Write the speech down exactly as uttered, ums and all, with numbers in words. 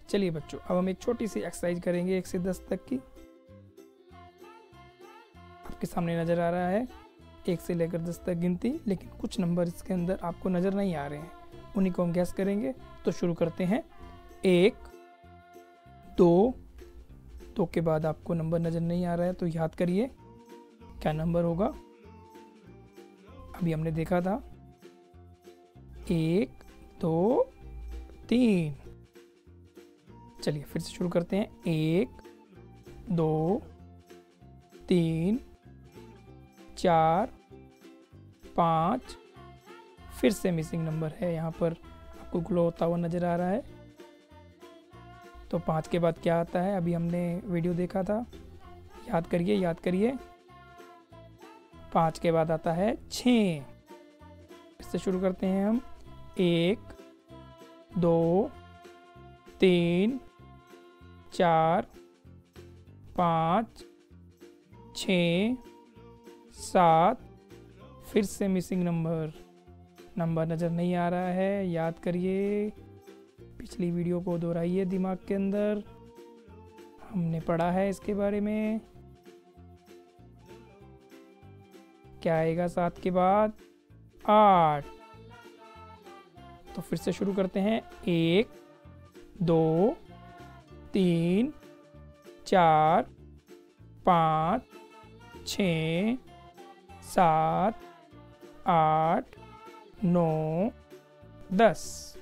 चलिए बच्चों, अब हम एक छोटी सी एक्सरसाइज करेंगे एक से दस तक की। आपके सामने नज़र आ रहा है एक से लेकर दस तक गिनती, लेकिन कुछ नंबर इसके अंदर आपको नज़र नहीं आ रहे हैं, उन्हीं को हम गैस करेंगे। तो शुरू करते हैं। एक, दो, दो के बाद आपको नंबर नज़र नहीं आ रहा है तो याद करिए क्या नंबर होगा। अभी हमने देखा था एक, दो, तीन। चलिए फिर से शुरू करते हैं। एक, दो, तीन, चार, पाँच। फिर से मिसिंग नंबर है, यहाँ पर आपको ग्लो होता हुआ नज़र आ रहा है। तो पाँच के बाद क्या आता है, अभी हमने वीडियो देखा था, याद करिए याद करिए। पाँच के बाद आता है छः। फिर से शुरू करते हैं हम। एक, दो, तीन, चार, पाँच, छः, सात। फिर से मिसिंग नंबर, नंबर नज़र नहीं आ रहा है, याद करिए। पिछली वीडियो को दोहराइए दिमाग के अंदर, हमने पढ़ा है इसके बारे में। क्या आएगा सात के बाद? आठ। तो फिर से शुरू करते हैं। एक, दो, तीन, चार, पाँच, छः, सात, आठ, नौ, दस।